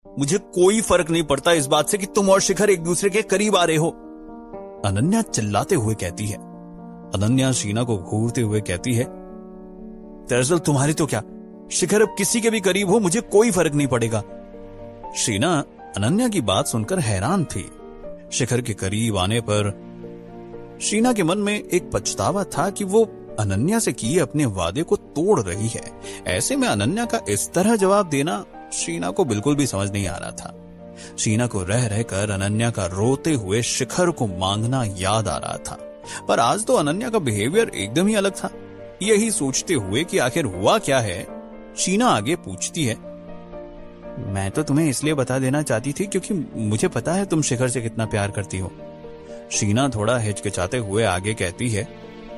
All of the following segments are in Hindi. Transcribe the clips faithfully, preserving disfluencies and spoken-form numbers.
मुझे कोई फर्क नहीं पड़ता इस बात से कि तुम और शिखर एक दूसरे के करीब आ रहे हो, अनन्या चिल्लाते हुए कहती है। अनन्या शीना को घूरते हुए कहती है, दरअसल तुम्हारी तो क्या, शिखर अब किसी के भी करीब हो मुझे कोई फर्क नहीं पड़ेगा। शीना अनन्या की बात सुनकर हैरान थी। शिखर के करीब आने पर शीना के मन में एक पछतावा था कि वो अनन्या से किए अपने वादे को तोड़ रही है। ऐसे में अनन्या का इस तरह जवाब देना शीना को बिल्कुल भी समझ नहीं आ रहा था। शीना को रह रहकर अनन्या का रोते हुए शिखर को मांगना याद आ रहा था, पर आज तो अनन्या का बिहेवियर एकदम ही अलग था। यही सोचते हुए कि आखिर हुआ क्या है, शीना आगे पूछती है, मैं तो तुम्हें इसलिए बता देना चाहती थी क्योंकि मुझे पता है तुम शिखर से कितना प्यार करती हो। शीना थोड़ा हिचकिचाते हुए आगे कहती है,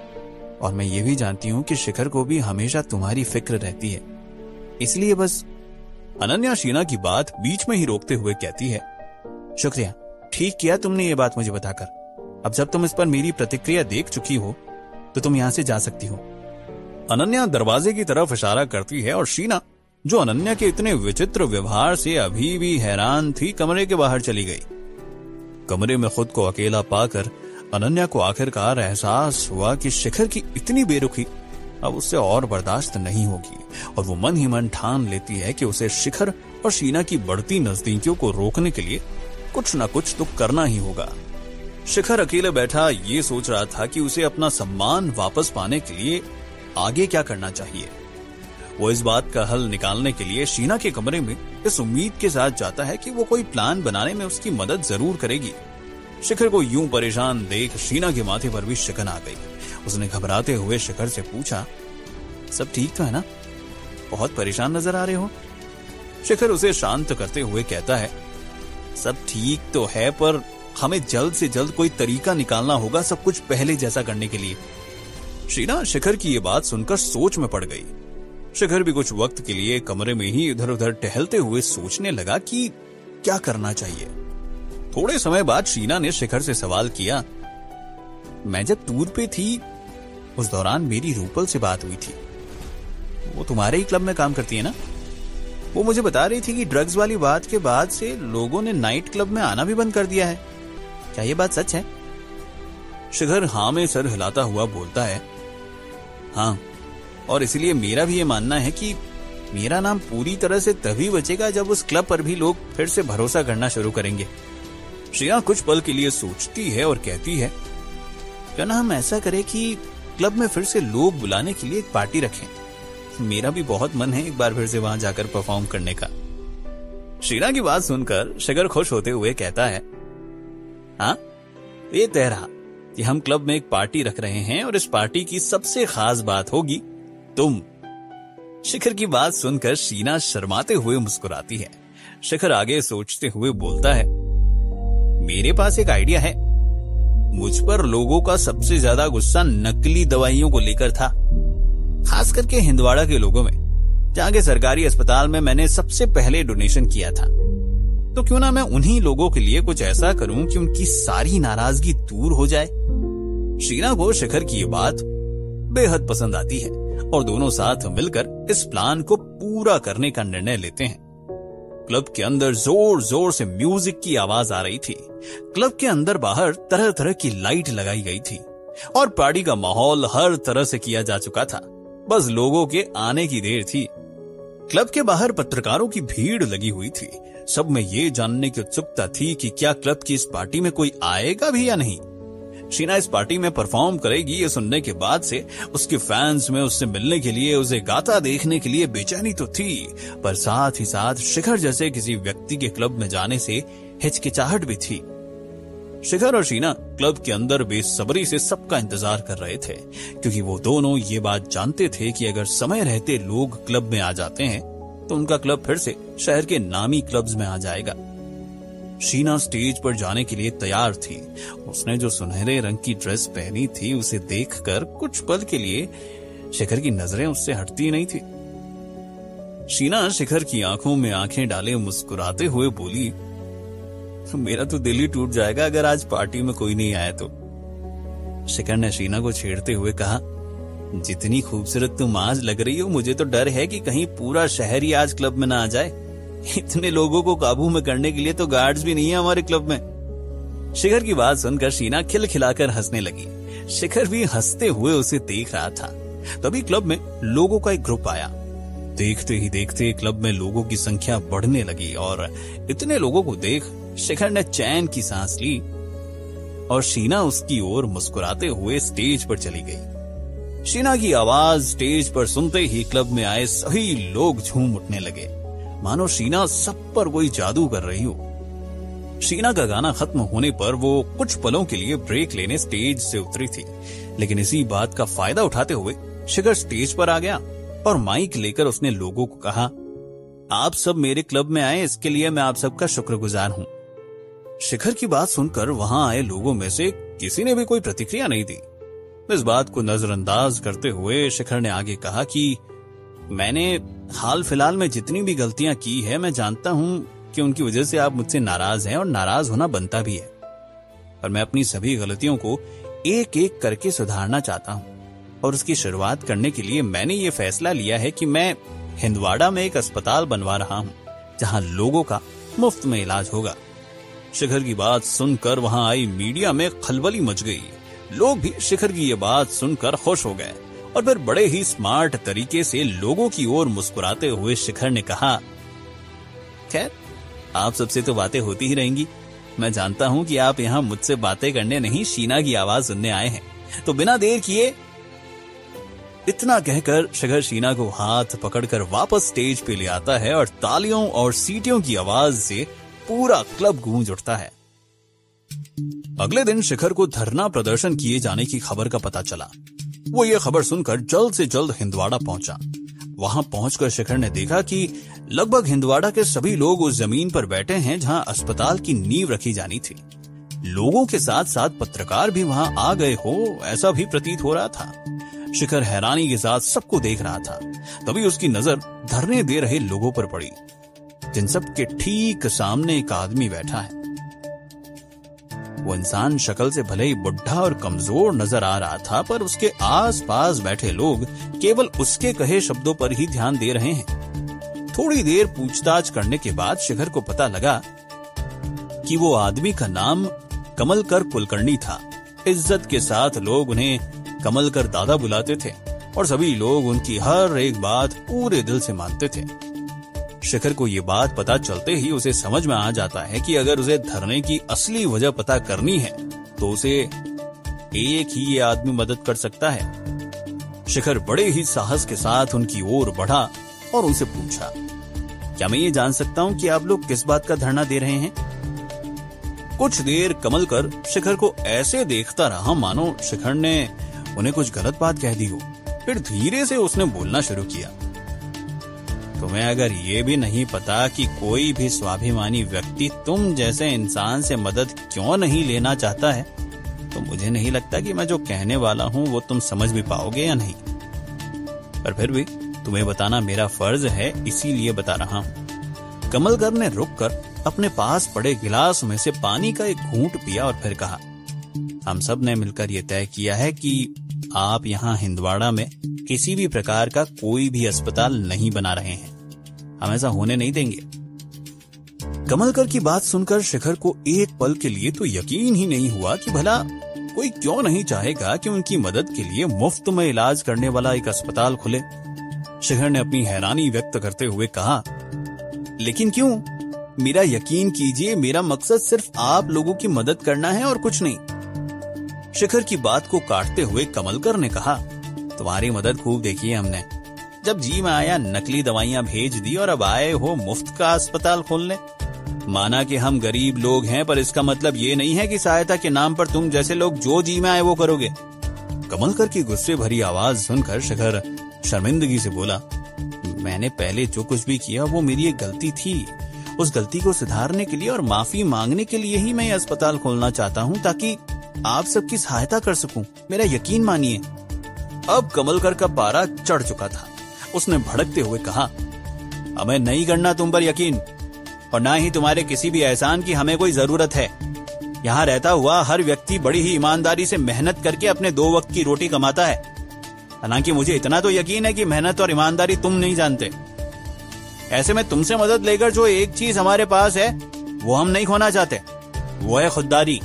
और मैं ये भी जानती हूं कि शिखर को भी हमेशा तुम्हारी फिक्र रहती है, इसलिए बस। अनन्या शीना की बात बीच में ही रोकते हुए कहती है, शुक्रिया, ठीक किया तुमने ये बात मुझे बताकर। अब जब तुम इस पर मेरी प्रतिक्रिया देख चुकी हो तो तुम यहां से जा सकती हो। अनन्या दरवाजे की तरफ इशारा करती है और शीना, जो अनन्या के इतने विचित्र व्यवहार से अभी भी हैरान थी, कमरे के बाहर चली गई। कमरे में खुद को अकेला पाकर अनन्या को आखिरकार एहसास हुआ कि शिखर की इतनी बेरुखी अब उससे और बर्दाश्त नहीं होगी, और वो मन ही मन ठान लेती है कि उसे शिखर और शीना की बढ़ती नजदीकियों को रोकने के लिए कुछ ना कुछ तो करना ही होगा। शिखर अकेले बैठा ये सोच रहा था कि उसे अपना सम्मान वापस पाने के लिए आगे क्या करना चाहिए। वो इस बात का हल निकालने के लिए शीना के कमरे में इस उम्मीद के साथ जाता है कि वो कोई प्लान बनाने में उसकी मदद जरूर करेगी। शिखर को यूं परेशान देख शीना के माथे पर भी शिकन आ गई। उसने घबराते हुए शिखर से पूछा, सब ठीक तो है ना, बहुत परेशान नजर आ रहे हो। शिखर उसे शांत करते हुए कहता है, सब ठीक तो है, पर हमें जल्द से जल्द कोई तरीका निकालना होगा सब कुछ पहले जैसा करने के लिए। शीना शिखर की ये बात सुनकर सोच में पड़ गई। शिखर भी कुछ वक्त के लिए कमरे में ही इधर उधर टहलते हुए सोचने लगा कि क्या करना चाहिए। थोड़े समय बाद शीना ने शिखर से सवाल किया, मैं जब टूर पे थी उस दौरान मेरी रूपल से बात हुई थी, वो तुम्हारे ही क्लब में काम करती है ना। वो मुझे बता रही थी कि ड्रग्स वाली बात के बाद से लोगों ने नाइट क्लब में आना भी बंद कर दिया है, क्या ये बात सच है? शिखर हाँ में सर हिलाता हुआ बोलता है, हाँ, और इसलिए मेरा भी ये मानना है कि मेरा नाम पूरी तरह से तभी बचेगा जब उस क्लब पर भी लोग फिर से भरोसा करना शुरू करेंगे। शीना कुछ पल के लिए सोचती है और कहती है, क्यों ना हम ऐसा करें कि क्लब में फिर से लोग बुलाने के लिए एक पार्टी रखें। मेरा भी बहुत मन है एक बार फिर से वहां जाकर परफॉर्म करने का। शीना की बात सुनकर शिखर खुश होते हुए कहता है, हाँ, ये तय रहा कि हम क्लब में एक पार्टी रख रहे हैं और इस पार्टी की सबसे खास बात होगी तुम। शिखर की बात सुनकर शीना शर्माते हुए मुस्कुराती है। शिखर आगे सोचते हुए बोलता है, मेरे पास एक आइडिया है। मुझ पर लोगों का सबसे ज्यादा गुस्सा नकली दवाइयों को लेकर था, खास करके हिंदवाड़ा के लोगों में, जहां के सरकारी अस्पताल में मैंने सबसे पहले डोनेशन किया था। तो क्यों ना मैं उन्हीं लोगों के लिए कुछ ऐसा करूं कि उनकी सारी नाराजगी दूर हो जाए। शीना को शिखर की ये बात बेहद पसंद आती है और दोनों साथ मिलकर इस प्लान को पूरा करने का निर्णय लेते हैं। क्लब के अंदर जोर जोर से म्यूजिक की आवाज आ रही थी। क्लब के अंदर बाहर तरह तरह की लाइट लगाई गई थी और पार्टी का माहौल हर तरह से किया जा चुका था। बस लोगों के आने की देर थी। क्लब के बाहर पत्रकारों की भीड़ लगी हुई थी। सब में ये जानने की उत्सुकता थी कि क्या क्लब की इस पार्टी में कोई आएगा भी या नहीं। शीना इस पार्टी में परफॉर्म करेगी ये सुनने के बाद से उसके फैंस में उससे मिलने के लिए, उसे गाता देखने के लिए बेचैनी तो थी, पर साथ ही साथ शिखर जैसे किसी व्यक्ति के क्लब में जाने से हिचकिचाहट भी थी। शिखर और शीना क्लब के अंदर बेसब्री से सबका इंतजार कर रहे थे, क्योंकि वो दोनों ये बात जानते थे कि अगर समय रहते लोग क्लब में आ जाते हैं तो उनका क्लब फिर से शहर के नामी क्लब्स में आ जाएगा। शीना स्टेज पर जाने के लिए तैयार थी। उसने जो सुनहरे रंग की ड्रेस पहनी थी उसे देखकर कुछ पल के लिए शिखर की नजरें उससे हटती नहीं थी। शीना शिखर की आंखों में आंखें डाले मुस्कुराते हुए बोली, मेरा तो दिल ही टूट जाएगा अगर आज पार्टी में कोई नहीं आया तो। शिखर ने शीना को छेड़ते हुए कहा, जितनी खूबसूरत तुम आज लग रही हो, मुझे तो डर है कि कहीं पूरा शहर ही आज क्लब में ना आ जाए। इतने लोगों को काबू में करने के लिए तो गार्ड्स भी नहीं है हमारे क्लब में। शिखर की बात सुनकर शीना खिलखिलाकर हंसने लगी। शिखर भी हंसते हुए उसे देख रहा था। तभी क्लब में लोगों का एक ग्रुप आया। देखते ही देखते क्लब में लोगों की संख्या बढ़ने लगी और इतने लोगों को देख शिखर ने चैन की सांस ली और शीना उसकी ओर मुस्कुराते हुए स्टेज पर चली गई। शीना की आवाज स्टेज पर सुनते ही क्लब में आए सभी लोग झूम उठने लगे, मानो शीना सब पर कोई जादू कर रही हो। शीना का गाना खत्म होने पर वो कुछ पलों के लिए ब्रेक लेने स्टेज से उतरी थी, लेकिन इसी बात का फायदा उठाते हुए शिखर स्टेज पर आ गया और माइक लेकर उसने लोगों को कहा, आप सब मेरे क्लब में आए इसके लिए मैं आप सबका शुक्रगुजार हूं। शिखर की बात सुनकर वहां आए लोगों में से किसी ने भी कोई प्रतिक्रिया नहीं दी। इस बात को नजरअंदाज करते हुए शिखर ने आगे कहा कि मैंने हाल फिलहाल में जितनी भी गलतियां की है, मैं जानता हूं कि उनकी वजह से आप मुझसे नाराज हैं और नाराज होना बनता भी है, और मैं अपनी सभी गलतियों को एक एक करके सुधारना चाहता हूं। और उसकी शुरुआत करने के लिए मैंने ये फैसला लिया है कि मैं हिंदवाड़ा में एक अस्पताल बनवा रहा हूं जहां लोगों का मुफ्त में इलाज होगा। शिखर की बात सुनकर वहां आई मीडिया में खलबली मच गई। लोग भी शिखर की ये बात सुनकर खुश हो गए और फिर बड़े ही स्मार्ट तरीके से लोगों की ओर मुस्कुराते हुए शिखर ने कहा, खैर आप सबसे तो बातें होती ही रहेंगी। मैं जानता हूं कि आप यहाँ मुझसे बातें करने नहीं, शीना की आवाज सुनने आए हैं, तो बिना देर किए। इतना कहकर शिखर शीना को हाथ पकड़कर वापस स्टेज पे ले आता है और तालियों और सीटियों की आवाज से पूरा क्लब गूंज उठता है। अगले दिन शिखर को धरना प्रदर्शन किए जाने की खबर का पता चला। वो ये खबर सुनकर जल्द से जल्द हिंदवाड़ा पहुंचा। वहां पहुंचकर शिखर ने देखा कि लगभग हिंदवाड़ा के सभी लोग उस जमीन पर बैठे हैं जहां अस्पताल की नींव रखी जानी थी। लोगों के साथ साथ पत्रकार भी वहां आ गए हो ऐसा भी प्रतीत हो रहा था। शिखर हैरानी के साथ सबको देख रहा था। तभी उसकी नजर धरने दे रहे लोगों पर पड़ी, जिन सब के ठीक सामने एक आदमी बैठा है। वो इंसान शक्ल से भले ही बुढ़ा और कमजोर नजर आ रहा था, पर उसके आसपास बैठे लोग केवल उसके कहे शब्दों पर ही ध्यान दे रहे हैं। थोड़ी देर पूछताछ करने के बाद शिखर को पता लगा कि वो आदमी का नाम कमलकर कुलकर्णी था। इज्जत के साथ लोग उन्हें कमलकर दादा बुलाते थे और सभी लोग उनकी हर एक बात पूरे दिल से मानते थे। शिखर को ये बात पता चलते ही उसे समझ में आ जाता है कि अगर उसे धरने की असली वजह पता करनी है तो उसे एक ही ये आदमी मदद कर सकता है। शिखर बड़े ही साहस के साथ उनकी ओर बढ़ा और उनसे पूछा, क्या मैं ये जान सकता हूं कि आप लोग किस बात का धरना दे रहे हैं? कुछ देर कमलकर शिखर को ऐसे देखता रहा मानो शिखर ने उन्हें कुछ गलत बात कह दी हो। फिर धीरे से उसने बोलना शुरू किया, तुम्हें अगर ये भी नहीं पता कि कोई भी स्वाभिमानी व्यक्ति तुम जैसे इंसान से मदद क्यों नहीं लेना चाहता है, तो मुझे नहीं लगता कि मैं जो कहने वाला हूं वो तुम समझ भी पाओगे या नहीं। पर फिर भी तुम्हें बताना मेरा फर्ज है, इसीलिए बता रहा हूं। कमलकर ने रुककर अपने पास पड़े गिलास में से पानी का एक घूंट पिया और फिर कहा, हम सब ने मिलकर यह तय किया है कि आप यहाँ हिंदवाड़ा में किसी भी प्रकार का कोई भी अस्पताल नहीं बना रहे हैं। हम ऐसा होने नहीं देंगे। कमलकर की बात सुनकर शिखर को एक पल के लिए तो यकीन ही नहीं हुआ कि भला कोई क्यों नहीं चाहेगा कि उनकी मदद के लिए मुफ्त में इलाज करने वाला एक अस्पताल खुले। शिखर ने अपनी हैरानी व्यक्त करते हुए कहा, लेकिन क्यों? मेरा यकीन कीजिए, मेरा मकसद सिर्फ आप लोगों की मदद करना है और कुछ नहीं। शिखर की बात को काटते हुए कमलकर ने कहा, तुम्हारी मदद खूब देखी है हमने। जब जी में आया नकली दवाइयां भेज दी और अब आए हो मुफ्त का अस्पताल खोलने। माना कि हम गरीब लोग हैं, पर इसका मतलब ये नहीं है कि सहायता के नाम पर तुम जैसे लोग जो जी में आए वो करोगे। कमलकर की गुस्से भरी आवाज सुनकर शिखर शर्मिंदगी से बोला, मैंने पहले जो कुछ भी किया वो मेरी एक गलती थी। उस गलती को सुधारने के लिए और माफी मांगने के लिए ही मैं ये अस्पताल खोलना चाहता हूँ, ताकि आप सबकी सहायता कर सकूं। मेरा यकीन मानिए। अब कमलकर का पारा चढ़ चुका था। उसने भड़कते हुए कहा, हमें नहीं करना तुम पर यकीन, और ना ही तुम्हारे किसी भी एहसान की हमें कोई जरूरत है। यहाँ रहता हुआ हर व्यक्ति बड़ी ही ईमानदारी से मेहनत करके अपने दो वक्त की रोटी कमाता है। हालांकि मुझे इतना तो यकीन है कि मेहनत और ईमानदारी तुम नहीं जानते। ऐसे में तुमसे मदद लेकर जो एक चीज हमारे पास है वो हम नहीं खोना चाहते, वो है खुददारी।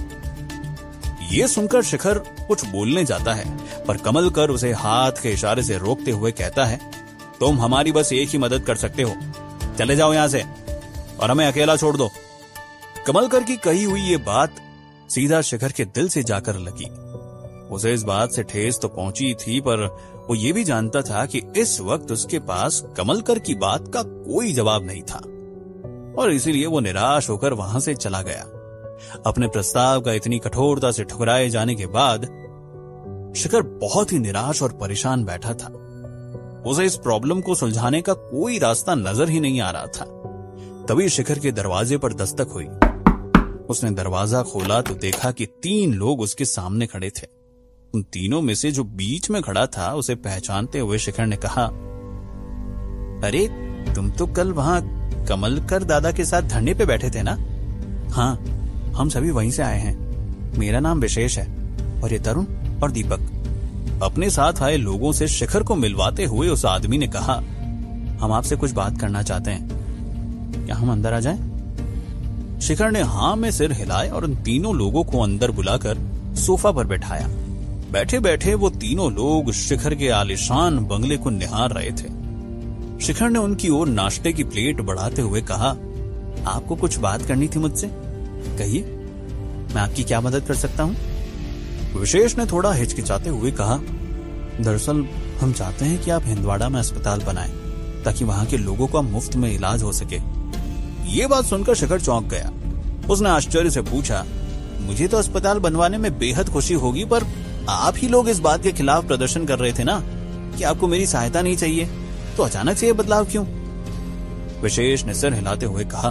ये सुनकर शिखर कुछ बोलने जाता है, पर कमलकर उसे हाथ के इशारे से रोकते हुए कहता है, तुम हमारी बस एक ही मदद कर सकते हो, चले जाओ यहां से और हमें अकेला छोड़ दो। कमलकर की कही हुई ये बात सीधा शिखर के दिल से जाकर लगी। उसे इस बात से ठेस तो पहुंची थी, पर वो ये भी जानता था कि इस वक्त उसके पास कमलकर की बात का कोई जवाब नहीं था, और इसीलिए वो निराश होकर वहां से चला गया। अपने प्रस्ताव का इतनी कठोरता से ठुकराए जाने के बाद शिखर बहुत ही निराश और परेशान बैठा था। उसे इस प्रॉब्लम को सुलझाने का कोई रास्ता नजर ही नहीं आ रहा था। तभी शिखर के दरवाजे पर दस्तक हुई। उसने दरवाजा खोला तो देखा कि तीन लोग उसके सामने खड़े थे। उन तीनों में से जो बीच में खड़ा था उसे पहचानते हुए शिखर ने कहा, अरे तुम तो कल वहां कमलकर दादा के साथ धरने पे बैठे थे ना? हाँ, हम सभी वहीं से आए हैं। मेरा नाम विशेष है और ये तरुण और दीपक। अपने साथ आए लोगों से शिखर को मिलवाते हुए उस आदमी ने कहा, हम आपसे कुछ बात करना चाहते हैं, क्या हम अंदर आ जाएं? शिखर ने हाँ में सिर हिलाए और उन तीनों लोगों को अंदर बुलाकर सोफा पर बैठाया। बैठे बैठे वो तीनों लोग शिखर के आलीशान बंगले को निहार रहे थे। शिखर ने उनकी ओर नाश्ते की प्लेट बढ़ाते हुए कहा, आपको कुछ बात करनी थी मुझसे, कहिए, मैं आपकी क्या मदद कर सकता हूं? विशेष ने थोड़ा हिचकिचाते हुए कहा, दरअसल हम चाहते हैं कि आप हिंदवाड़ा में अस्पताल बनाएं, ताकि वहां के लोगों का मुफ्त में इलाज हो सके। ये बात सुनकर शिखर चौंक गया। उसने आश्चर्य से पूछा, मुझे तो अस्पताल बनवाने में बेहद खुशी होगी, पर आप ही लोग इस बात के खिलाफ प्रदर्शन कर रहे थे ना कि आपको मेरी सहायता नहीं चाहिए, तो अचानक से ये बदलाव क्यों? विशेष ने सिर हिलाते हुए कहा,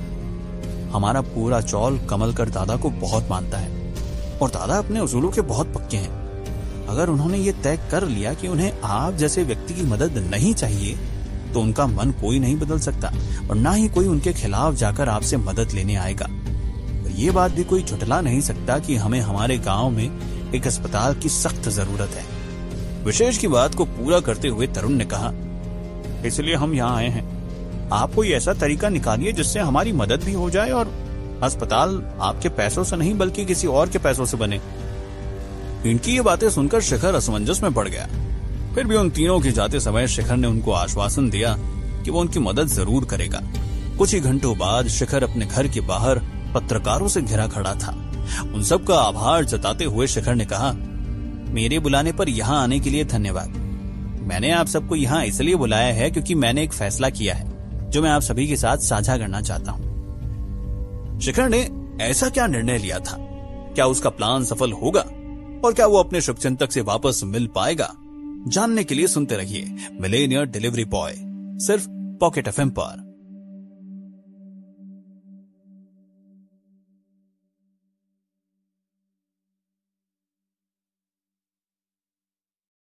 हमारा पूरा चौल कमलकर दादा को बहुत मानता है और दादा अपने उसूलों के बहुत पक्के हैं। अगर उन्होंने ये तय कर लिया कि उन्हें आप जैसे व्यक्ति की मदद नहीं चाहिए, तो उनका मन कोई नहीं बदल सकता और ना ही कोई उनके खिलाफ जाकर आपसे मदद लेने आएगा। और ये बात भी कोई झुठला नहीं सकता कि हमें हमारे गांव में एक अस्पताल की सख्त जरूरत है। विशेष की बात को पूरा करते हुए तरुण ने कहा, इसलिए हम यहाँ आए हैं। आप कोई ऐसा तरीका निकालिए जिससे हमारी मदद भी हो जाए और अस्पताल आपके पैसों से नहीं बल्कि किसी और के पैसों से बने। इनकी ये बातें सुनकर शिखर असमंजस में पड़ गया। फिर भी उन तीनों के जाते समय शिखर ने उनको आश्वासन दिया कि वो उनकी मदद जरूर करेगा। कुछ ही घंटों बाद शिखर अपने घर के बाहर पत्रकारों से घिरा खड़ा था। उन सब का आभार जताते हुए शिखर ने कहा, मेरे बुलाने पर यहाँ आने के लिए धन्यवाद। मैंने आप सबको यहाँ इसलिए बुलाया है क्योंकि मैंने एक फैसला किया है जो मैं आप सभी के साथ साझा करना चाहता हूँ। शिखर ने ऐसा क्या निर्णय लिया था? क्या उसका प्लान सफल होगा और क्या वो अपने शुभचिंतक से वापस मिल पाएगा? जानने के लिए सुनते रहिए मिलेनियर डिलीवरी बॉय, सिर्फ पॉकेट एफएम पर।